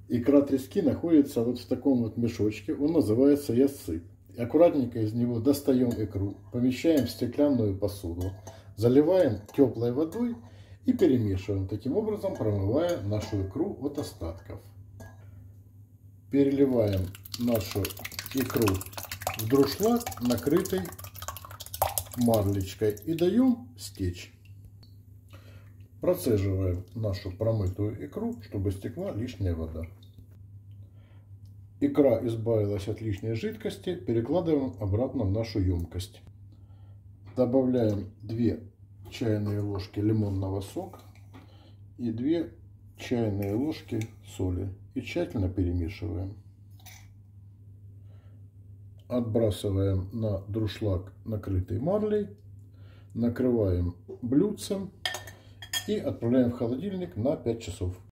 Икра трески находится вот в таком вот мешочке, он называется яссы. Аккуратненько из него достаем икру, помещаем в стеклянную посуду, заливаем теплой водой и перемешиваем, таким образом промывая нашу икру от остатков. Переливаем нашу икру в дуршлаг, накрытый марлечкой, и даем стечь. Процеживаем нашу промытую икру, чтобы стекла лишняя вода. Икра избавилась от лишней жидкости, перекладываем обратно в нашу емкость. Добавляем 2 чайные ложки лимонного сока и 2 чайные ложки соли и тщательно перемешиваем. Отбрасываем на дуршлаг, накрытый марлей, накрываем блюдцем и отправляем в холодильник на 5 часов.